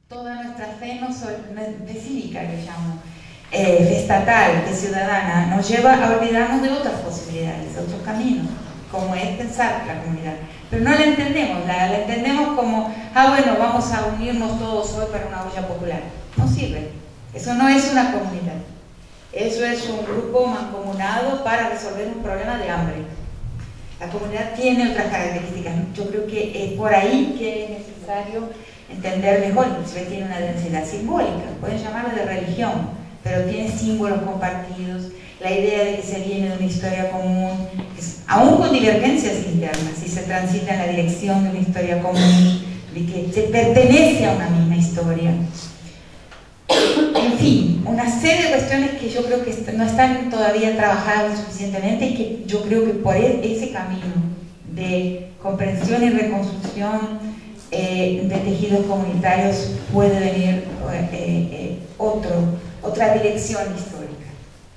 Toda nuestra fe no cívica, que llamo, estatal, de ciudadana, nos lleva a olvidarnos de otras posibilidades, de otros caminos, como es pensar la comunidad. Pero no la entendemos, la entendemos como, bueno, vamos a unirnos todos hoy para una olla popular. No sirve. Eso no es una comunidad. Eso es un grupo mancomunado para resolver un problema de hambre. La comunidad tiene otras características. Yo creo que es por ahí que es necesario entender mejor, inclusive tiene una densidad simbólica, pueden llamarlo de religión, pero tiene símbolos compartidos, la idea de que se viene de una historia común, aún con divergencias internas, si se transita en la dirección de una historia común, de que se pertenece a una misma historia. En fin, una serie de cuestiones que yo creo que no están todavía trabajadas suficientemente y que yo creo que por ese camino de comprensión y reconstrucción de tejidos comunitarios puede venir otra dirección histórica.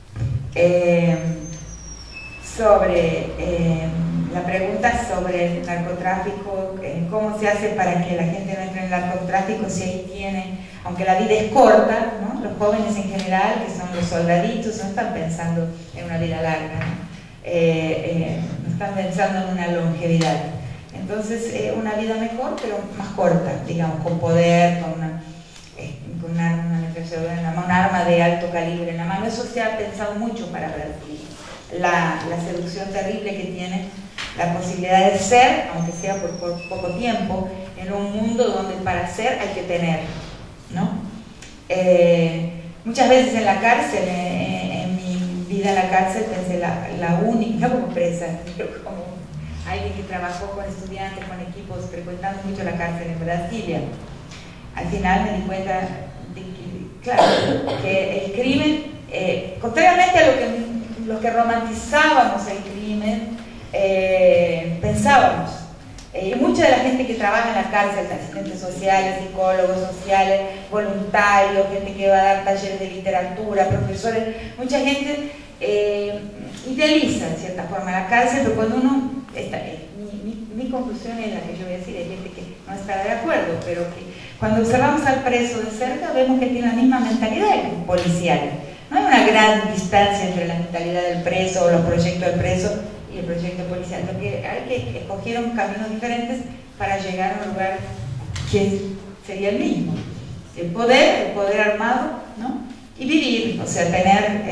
Sobre la pregunta sobre el narcotráfico, cómo se hace para que la gente no entre en el narcotráfico si ahí tiene, aunque la vida es corta, ¿no? Los jóvenes en general, que son los soldaditos, no están pensando en una vida larga, ¿no? No están pensando en una longevidad. Entonces, una vida mejor, pero más corta, digamos, con poder, con un arma de alto calibre en la mano. Eso se ha pensado mucho para Brasil. La seducción terrible que tiene la posibilidad de ser, aunque sea por poco tiempo, en un mundo donde para ser hay que tener, ¿no? Muchas veces en la cárcel, en mi vida en la cárcel, pensé la única, no como presa, como alguien que trabajó con estudiantes, con equipos, frecuentando mucho la cárcel en Brasilia. Al final me di cuenta de que, claro, que el crimen, contrariamente a lo que romantizábamos el crimen, pensábamos, y mucha de la gente que trabaja en la cárcel, asistentes sociales, psicólogos sociales, voluntarios, gente que va a dar talleres de literatura, profesores, mucha gente idealiza en cierta forma la cárcel, pero cuando uno mi conclusión es la que yo voy a decir, hay gente que no estará de acuerdo, pero que cuando observamos al preso de cerca vemos que tiene la misma mentalidad policial. No hay una gran distancia entre la mentalidad del preso o los proyectos del preso y el proyecto policial, porque hay que escogieron caminos diferentes para llegar a un lugar que sería el mismo. El poder armado, ¿no? Y vivir, o sea, tener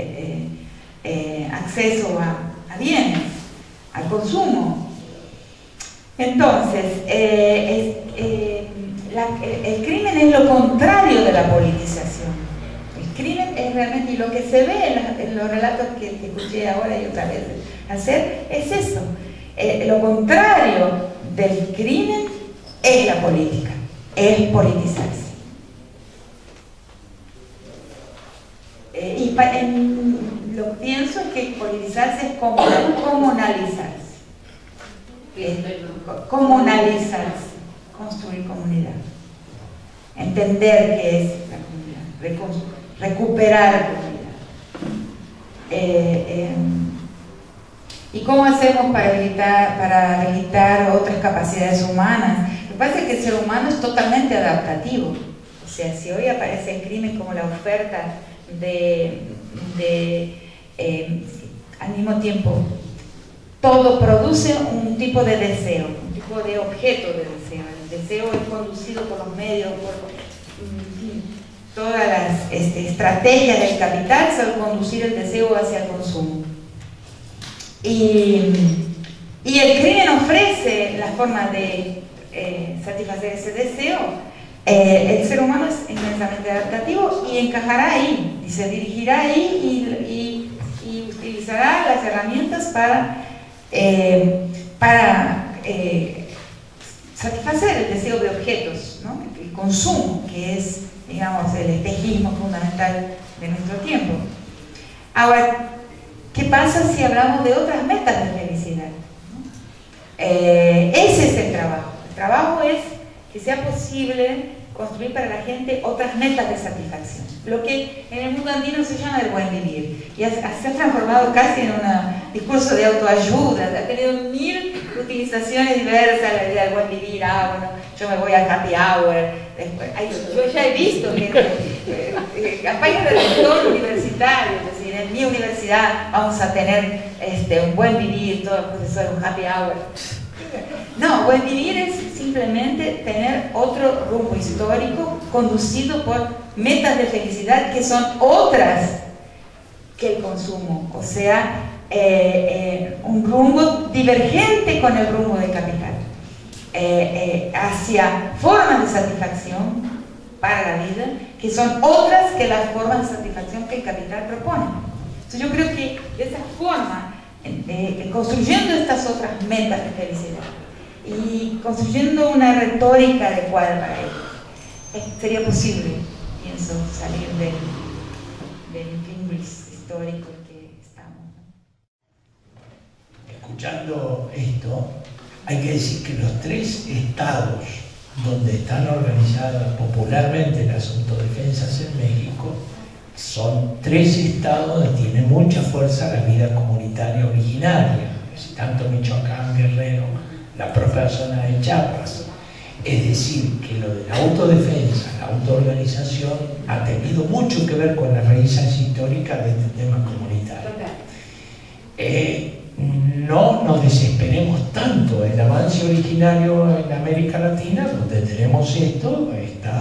acceso a bienes, al consumo. Entonces, el crimen es lo contrario de la politización. El crimen es realmente, y lo que se ve en los relatos que escuché ahora y otra vez hacer, es eso. Lo contrario del crimen es la política, es politizarse. Lo que pienso es que politizarse es comunalizarse. Comunalizarse, construir comunidad, entender qué es la comunidad, recuperar la comunidad. ¿Y cómo hacemos para habilitar otras capacidades humanas? Lo que pasa es que el ser humano es totalmente adaptativo. O sea, si hoy aparece el crimen como la oferta al mismo tiempo, todo produce un tipo de deseo, un tipo de objeto de deseo. El deseo es conducido por los medios, por todas las estrategias del capital son conducir el deseo hacia el consumo. Y el crimen ofrece la forma de satisfacer ese deseo. El ser humano es inmensamente adaptativo y encajará ahí, y se dirigirá ahí y utilizará las herramientas para satisfacer el deseo de objetos, ¿no? El consumo, que es, digamos, el espejismo fundamental de nuestro tiempo. Ahora, ¿qué pasa si hablamos de otras metas de felicidad? ¿No? Ese es el trabajo. El trabajo es que sea posible construir para la gente otras metas de satisfacción. Lo que en el mundo andino se llama el buen vivir. Y se ha transformado casi en una discurso de autoayuda, ha tenido 1000 utilizaciones diversas, la idea del buen vivir, bueno, yo me voy al happy hour, después, yo ya he visto campañas de retorno universitario, es decir, en mi universidad vamos a tener un buen vivir, todo el profesor, un happy hour. No, buen vivir es simplemente tener otro rumbo histórico conducido por metas de felicidad que son otras que el consumo, o sea, un rumbo divergente con el rumbo del capital, hacia formas de satisfacción para la vida que son otras que las formas de satisfacción que el capital propone. Entonces yo creo que de esa forma, construyendo estas otras metas de felicidad y construyendo una retórica adecuada para ello, sería posible, pienso, salir del inglés histórico en que estamos. Escuchando esto, hay que decir que los 3 estados donde están organizadas popularmente las autodefensas en México son 3 estados donde tiene mucha fuerza la vida comunitaria originaria, tanto Michoacán, Guerrero, la propia zona de Chiapas. Es decir, que lo de la autodefensa, la autoorganización, ha tenido mucho que ver con las raíces históricas de este tema comunitario. No nos desesperemos tanto. El avance originario en América Latina, donde tenemos esto,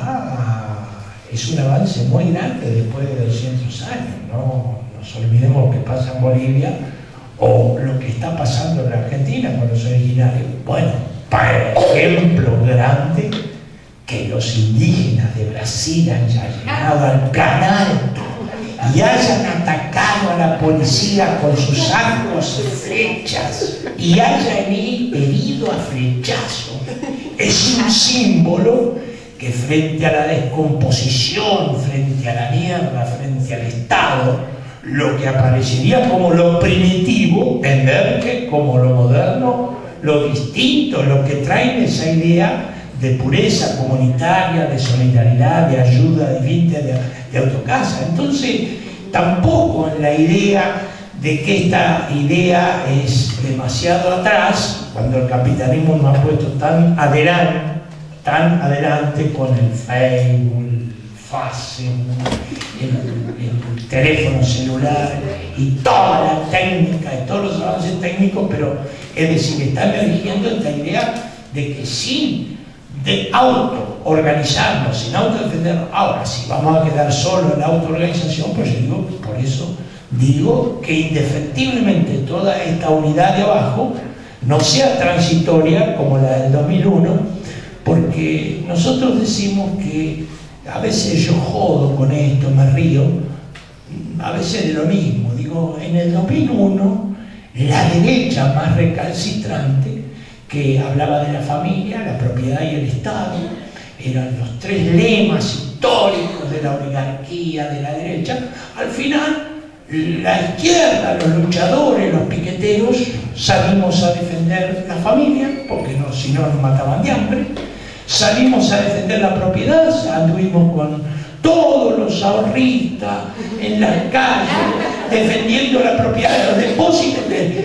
es un avance muy grande después de 200 años. No nos olvidemos lo que pasa en Bolivia o lo que está pasando en la Argentina con los originarios. Bueno, para ejemplo grande, que los indígenas de Brasil hayan llegado al canal y hayan atacado a la policía con sus arcos y flechas y hayan herido a flechazo, es un símbolo que frente a la descomposición, frente a la mierda, frente al Estado, lo que aparecería como lo primitivo emerge como lo moderno, lo distinto, lo que trae esa idea de pureza comunitaria, de solidaridad, de ayuda, de autocasa. Entonces, tampoco en la idea de que esta idea es demasiado atrás, cuando el capitalismo nos ha puesto tan adelante con el Facebook, el Facebook, el teléfono celular y toda la técnica y todos los avances técnicos, pero es decir, está emergiendo esta idea de que sin de autoorganizarnos, sin autodefendernos. Ahora, si vamos a quedar solo en la autoorganización, pues yo digo, por eso digo que indefectiblemente toda esta unidad de abajo no sea transitoria como la del 2001, porque nosotros decimos que a veces yo jodo con esto, me río, a veces de lo mismo. Digo, en el 2001, la derecha más recalcitrante, que hablaba de la familia, la propiedad y el Estado, eran los 3 lemas históricos de la oligarquía de la derecha. Al final, la izquierda, los luchadores, los piqueteros, salimos a defender la familia, porque si no nos mataban de hambre. Salimos a defender la propiedad, anduvimos con todos los ahorristas en las calles, defendiendo la propiedad de los depósitos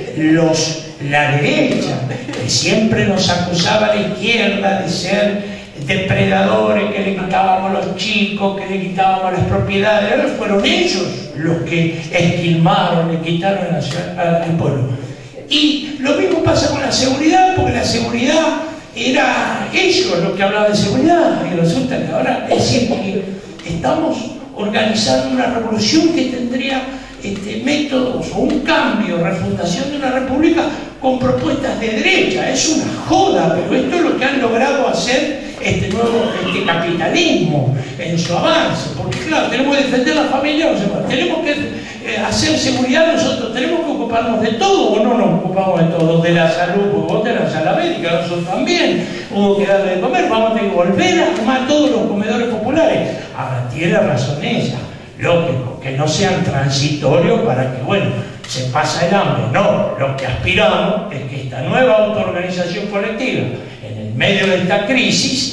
de la derecha, que siempre nos acusaba a la izquierda de ser depredadores, que le quitábamos los chicos, que le quitábamos las propiedades. Ahora fueron ellos los que esquilmaron, le quitaron al pueblo. Y lo mismo pasa con la seguridad, porque la seguridad era ellos los que hablaban de seguridad, y resulta que ahora es decir que estamos organizando una revolución que tendría métodos o un cambio, refundación de una república con propuestas de derecha. Es una joda, pero esto es lo que han logrado hacer este nuevo capitalismo en su avance, porque claro, tenemos que defender la familia, no sé más, tenemos que hacer seguridad nosotros, tenemos que ocuparnos de todo, o no nos ocupamos de todo, de la salud, porque vos tenés la sala médica, nosotros también, hubo que darle de comer, vamos a tener que volver a armar todos los comedores populares. Ahora, tiene razón ella, lógico, que no sean transitorios para que, bueno, se pasa el hambre. No, lo que aspiramos es que esta nueva autoorganización colectiva, en el medio de esta crisis,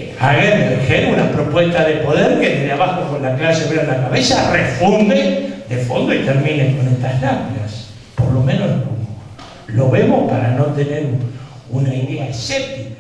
haga emerger una propuesta de poder que desde abajo, con la clase obrera en la cabeza, refunde de fondo y termine con estas lápidas. Por lo menos lo vemos para no tener una idea escéptica.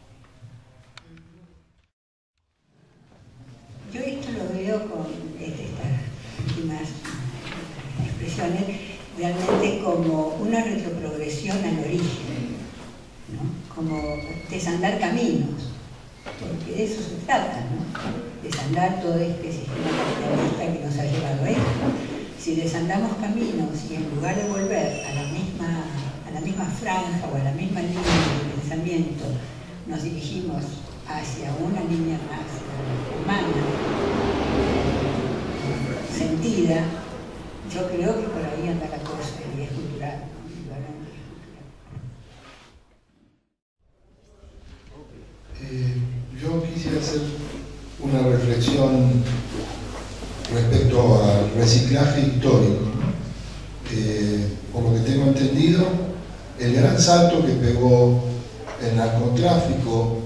Yo esto lo veo con estas últimas expresiones realmente como una retroprogresión al origen, ¿no? Como desandar caminos, porque de eso se trata, ¿no? Desandar todo este sistema capitalista que nos ha llevado a esto. Si desandamos caminos y en lugar de volver a la misma franja o a la misma línea de pensamiento, nos dirigimos hacia una línea más humana, sentida, yo creo que por ahí anda la cosa y es cultural. Yo quisiera hacer una reflexión respecto al reciclaje histórico, ¿no? Por lo que tengo entendido, el gran salto que pegó el narcotráfico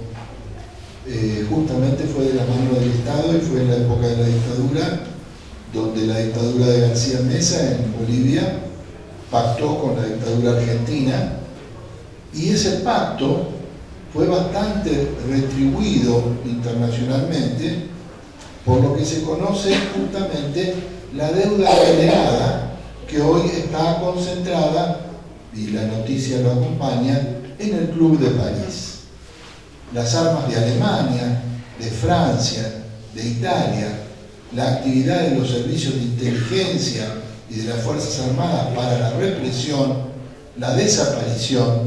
justamente fue de la mano del Estado y fue en la época de la dictadura, donde la dictadura de García Meza en Bolivia pactó con la dictadura argentina, y ese pacto fue bastante retribuido internacionalmente por lo que se conoce justamente la deuda generada, que hoy está concentrada, y la noticia lo acompaña, en el Club de París. Las armas de Alemania, de Francia, de Italia, la actividad de los servicios de inteligencia y de las Fuerzas Armadas para la represión, la desaparición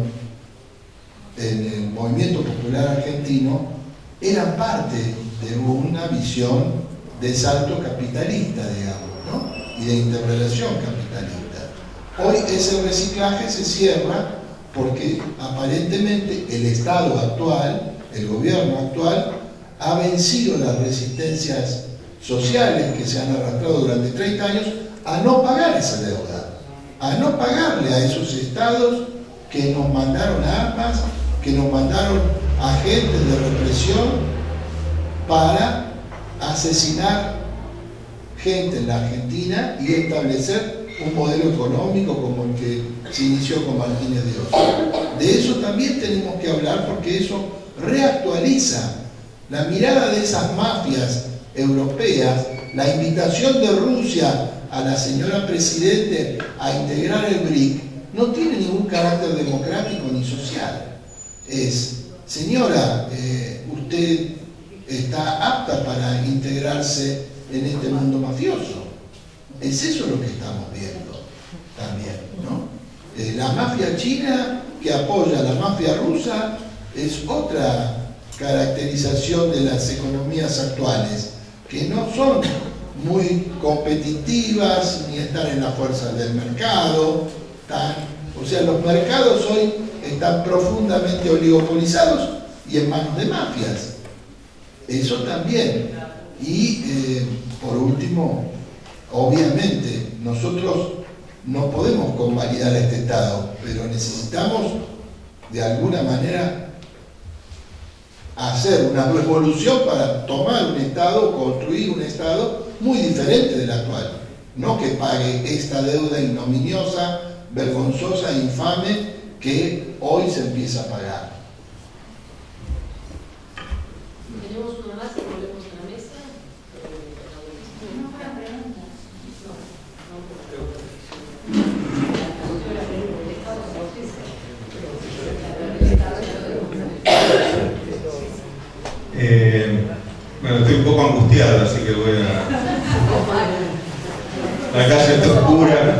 en el movimiento popular argentino, eran parte de una visión de salto capitalista, digamos, ¿no? Y de interrelación capitalista. Hoy ese reciclaje se cierra porque aparentemente el Estado actual, el gobierno actual, ha vencido las resistencias sociales que se han arrastrado durante 30 años a no pagar esa deuda, a no pagarle a esos estados que nos mandaron armas, que nos mandaron agentes de represión para asesinar gente en la Argentina y establecer un modelo económico como el que se inició con Martínez de Oz. De eso también tenemos que hablar, porque eso reactualiza la mirada de esas mafias europeas, la invitación de Rusia a la señora Presidente a integrar el BRIC, no tiene ningún carácter democrático ni social. Es, señora, usted está apta para integrarse en este mundo mafioso. Es eso lo que estamos viendo también, ¿no? La mafia china que apoya a la mafia rusa es otra caracterización de las economías actuales, que no son muy competitivas ni están en la fuerza del mercado. O sea, los mercados hoy están profundamente oligopolizados y en manos de mafias. Eso también. Y por último, obviamente, nosotros no podemos convalidar a este Estado, pero necesitamos de alguna manera hacer una revolución para tomar un Estado, construir un Estado muy diferente del actual. No que pague esta deuda ignominiosa, vergonzosa, infame, que hoy se empieza a pagar. Tenemos una más y volvemos a la mesa. Una pregunta. Bueno, estoy un poco angustiado, así que voy a... La calle está oscura.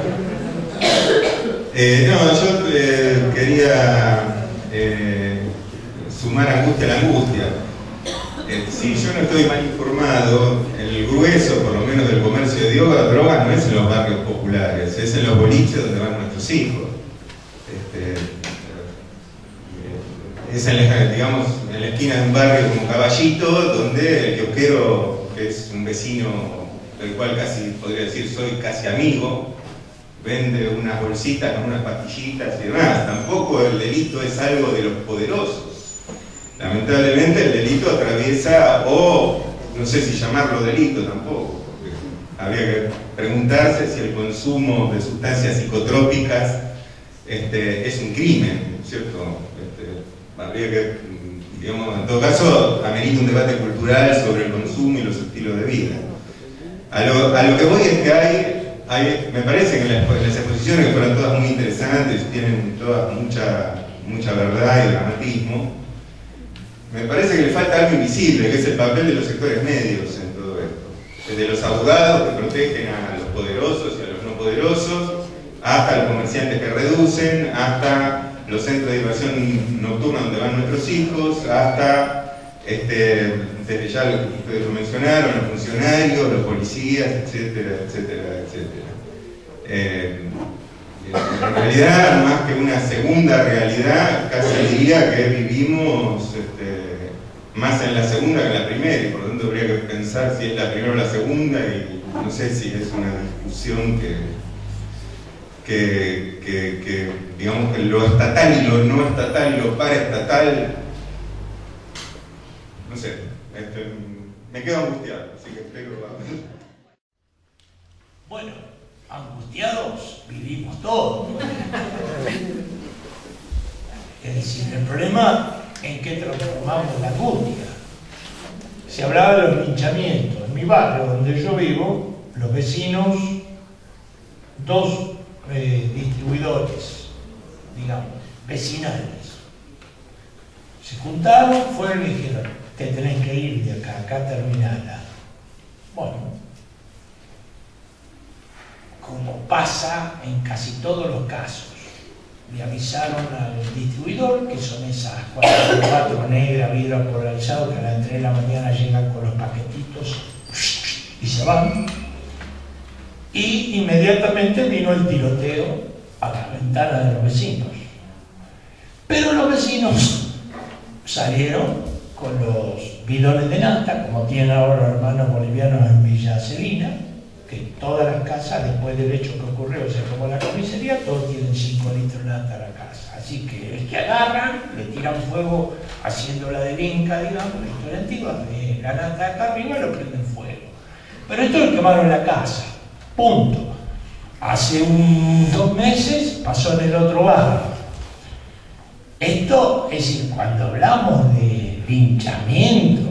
Yo quería sumar angustia a la angustia. Si yo no estoy mal informado, el grueso, por lo menos del comercio de drogas, no es en los barrios populares, es en los boliches donde van nuestros hijos. Es en la, digamos, en la esquina de un barrio como Caballito, donde el kiosquero, que es un vecino del cual casi podría decir soy casi amigo, vende unas bolsitas con unas pastillitas y demás. Tampoco el delito es algo de los poderosos. Lamentablemente el delito atraviesa, o no sé si llamarlo delito tampoco, porque habría que preguntarse si el consumo de sustancias psicotrópicas es un crimen, ¿cierto? Habría que, digamos, en todo caso, amerita un debate cultural sobre el consumo y los estilos de vida. A lo que voy es que me parece que las exposiciones, que fueron todas muy interesantes, tienen todas mucha verdad y dramatismo, me parece que le falta algo invisible, que es el papel de los sectores medios en todo esto. Desde los abogados que protegen a los poderosos y a los no poderosos, hasta los comerciantes que reducen, hasta los centros de diversión nocturna donde van nuestros hijos, hasta desde ya lo que ustedes lo mencionaron, los funcionarios, los policías, etcétera, etcétera, etcétera. En realidad, más que una segunda realidad, casi diría que vivimos más en la segunda que en la primera, y por lo tanto habría que pensar si es la primera o la segunda, y no sé si es una discusión que digamos que lo estatal y lo no estatal y lo paraestatal, no sé, me quedo angustiado, así que espero. Bueno, angustiados vivimos todos. Es decir, el problema en qué transformamos la angustia. Se hablaba de los linchamientos. En mi barrio, donde yo vivo, los vecinos, dos distribuidores, digamos, vecinales, se juntaron, fueron y dijeron: te tenés que ir de acá, acá terminala. Bueno, como pasa en casi todos los casos, le avisaron al distribuidor, que son esas 4x4 negras, vidrio polarizado, que a las 3 de la mañana llegan con los paquetitos y se van. Y inmediatamente vino el tiroteo a la ventana de los vecinos. Pero los vecinos salieron con los bidones de nafta, como tienen ahora los hermanos bolivianos en Villa Celina, que todas las casas, después del hecho que ocurrió, se tomó la comisaría, todos tienen 5 litros de nafta a la casa. Así que el que agarran, le tiran fuego haciendo la del Inca, digamos, la historia antigua, de la nafta acá arriba, lo prenden fuego. Pero esto lo quemaron la casa. Punto. Hace 2 meses pasó en el otro barrio. Esto, es decir, cuando hablamos de linchamiento,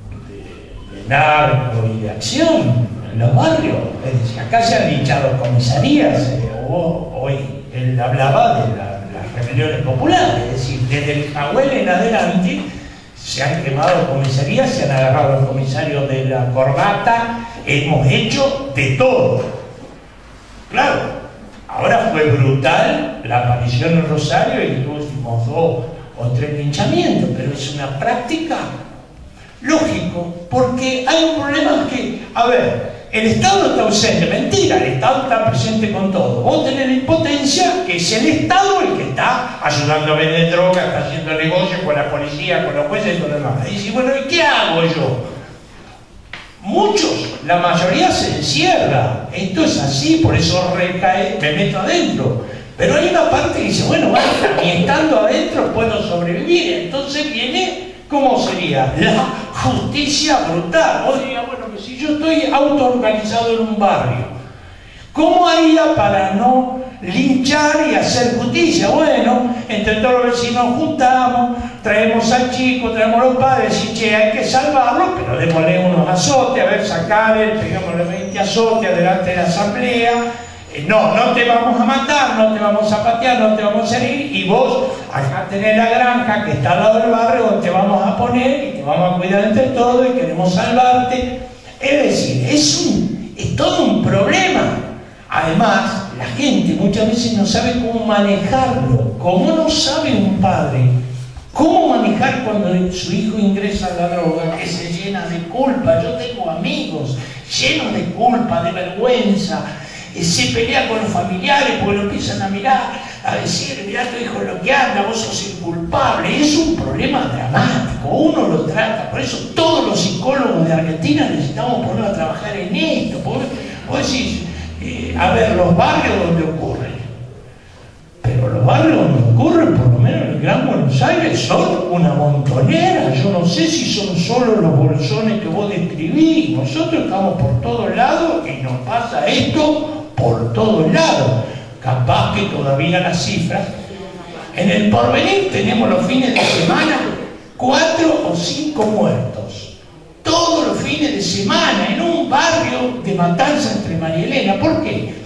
de narco y de acción en los barrios, es decir, acá se han linchado comisarías, hoy él hablaba de las rebeliones populares, es decir, desde el Jahuel en adelante se han quemado comisarías, se han agarrado a los comisarios de la corbata, hemos hecho de todo. Claro, ahora fue brutal la aparición en Rosario y los últimos 2 o 3 linchamientos, pero es una práctica lógico, porque hay un problema que, a ver, el Estado está ausente, mentira, el Estado está presente con todo. Vos tenés la impotencia, que es el Estado el que está ayudando a vender droga, está haciendo negocios con la policía, con los jueces y con los demás. Y dice, bueno, ¿y qué hago yo? Muchos, la mayoría se encierra. Esto es así, por eso recae, me meto adentro. Pero hay una parte que dice, bueno, basta, ni estando adentro puedo sobrevivir. Entonces viene, ¿cómo sería? La justicia brutal. Vos dirías, bueno, que si yo estoy autoorganizado en un barrio, ¿cómo haría para no linchar y hacer justicia? Bueno, entre todos los vecinos juntamos, traemos al chico, traemos a los padres, y che, hay que salvarlo, pero démosle unos azotes, a ver, sacarle, pegámosle 20 azotes adelante de la asamblea. No, no te vamos a matar, no te vamos a patear, no te vamos a herir, y vos acá tenés la granja que está al lado del barrio, donde te vamos a poner y te vamos a cuidar entre todos y queremos salvarte. Es decir, es todo un problema. Además, la gente muchas veces no sabe cómo manejarlo. Como no sabe un padre cómo manejar cuando su hijo ingresa a la droga, que se llena de culpa. Yo tengo amigos llenos de culpa, de vergüenza, se pelea con los familiares porque lo empiezan a mirar, a decir, mirá tu hijo lo que anda, vos sos inculpable. Es un problema dramático, uno lo trata. Por eso todos los psicólogos de Argentina necesitamos ponernos a trabajar en esto. Vos decís, a ver, los barrios donde ocurren, pero los barrios donde ocurren, por lo menos lo que Gran Buenos Aires son una montonera. Yo no sé si son solo los bolsones que vos describís. Nosotros estamos por todos lados y nos pasa esto por todos lados. Capaz que todavía las cifras. En el Porvenir tenemos los fines de semana 4 o 5 muertos. Todos los fines de semana en un barrio de Matanza entre María Elena. ¿Por qué?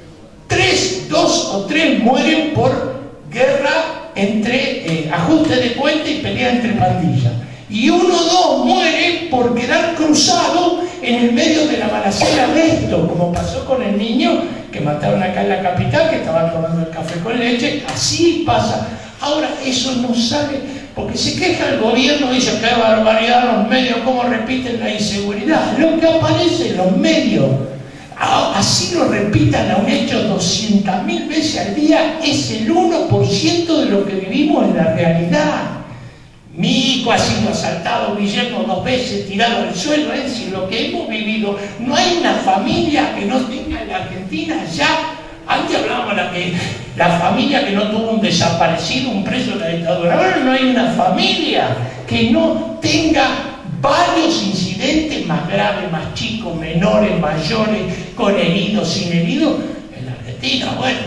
2 o 3 mueren por guerra entre ajuste de cuenta y pelea entre pandillas. Y 1 o 2 mueren por quedar cruzado en el medio de la balacera de esto, como pasó con el niño que mataron acá en la capital, que estaba tomando el café con leche. Así pasa. Ahora eso no sale, porque se queja el gobierno, dice qué barbaridad los medios, cómo repiten la inseguridad. Lo que aparece en los medios, así lo repitan a un hecho 200.000 veces al día, es el 1% de lo que vivimos en la realidad. Mi hijo ha sido asaltado, Guillermo 2 veces, tirado al suelo, es decir, lo que hemos vivido. No hay una familia que no tenga en la Argentina ya. Antes hablábamos de la familia que no tuvo un desaparecido, un preso de la dictadura. Ahora no hay una familia que no tenga varios incidentes más graves, más chicos, menores, mayores, con heridos, sin heridos. En la Argentina, bueno,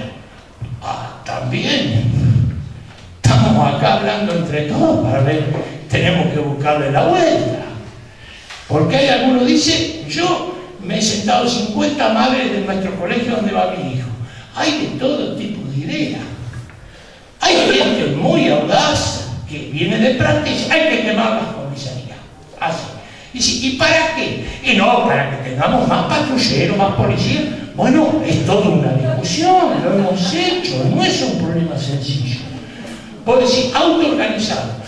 también. Estamos acá hablando entre todos para ver, tenemos que buscarle la vuelta. Porque hay algunos que dicen, yo me he sentado 50 madres de nuestro colegio donde va mi hijo. Hay de todo tipo de ideas. Hay gente muy audaz que viene de práctica, hay que quemar las comisarías. Así. Dice, ¿y para qué? Y no, para que tengamos más patrulleros, más policías. Bueno, es toda una discusión, lo hemos hecho, no es un problema sencillo. Puedo decir, autoorganizado.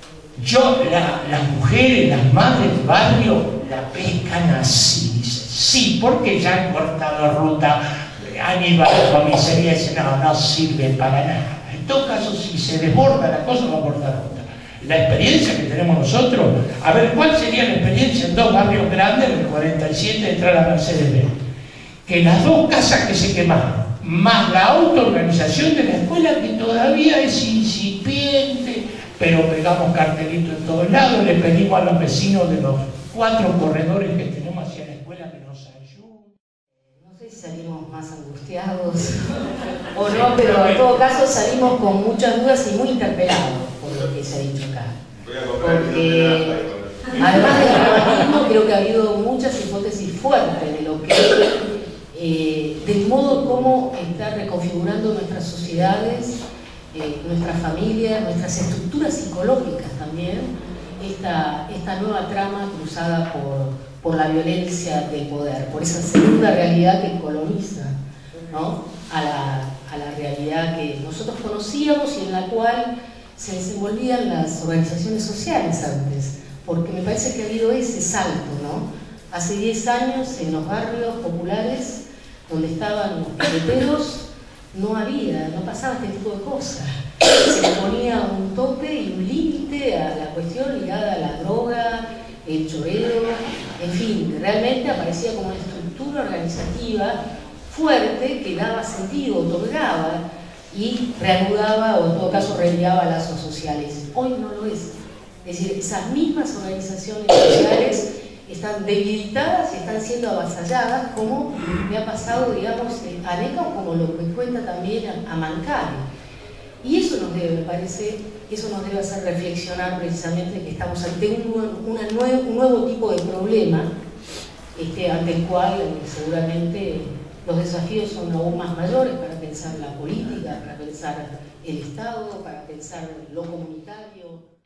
Las mujeres, las madres del barrio, la pescan así, dice. Sí, porque ya han cortado ruta, han ido a la comisaría y dicen, no sirve para nada. En todo caso, si se desborda la cosa, va a cortar ruta. La experiencia que tenemos nosotros, a ver, ¿cuál sería la experiencia en 2 barrios grandes, en el 47, detrás de la Mercedes-Benz? Que las 2 casas que se quemaron, más la autoorganización de la escuela, que todavía es incipiente, pero pegamos cartelitos en todos lados, le pedimos a los vecinos de los 4 corredores que tenemos hacia la escuela que nos ayuden. No sé si salimos más angustiados o no, pero en todo caso salimos con muchas dudas y muy interpelados por lo que se ha dicho acá. Porque además del urbanismo, creo que ha habido muchas hipótesis fuertes de lo que del modo como está reconfigurando nuestras sociedades, nuestras familias, nuestras estructuras psicológicas también, esta nueva trama cruzada por la violencia del poder, por esa segunda realidad que coloniza, ¿no?, a la realidad que nosotros conocíamos y en la cual se desenvolvían las organizaciones sociales antes, porque me parece que ha habido ese salto, ¿no? Hace 10 años en los barrios populares donde estaban los piqueteros no pasaba este tipo de cosas. Se le ponía un tope y un límite a la cuestión ligada a la droga, el choreo, en fin, realmente aparecía como una estructura organizativa fuerte que daba sentido, otorgaba y reanudaba o en todo caso reenviaba lazos sociales. Hoy no lo es. Es decir, esas mismas organizaciones sociales están debilitadas y están siendo avasalladas, como me ha pasado, digamos, a NECA, o como lo que cuenta también a Mancari. Y eso nos debe, me parece, eso nos debe hacer reflexionar precisamente que estamos ante un nuevo tipo de problema, ante el cual seguramente los desafíos son aún más mayores para pensar la política, para pensar el Estado, para pensar lo comunitario.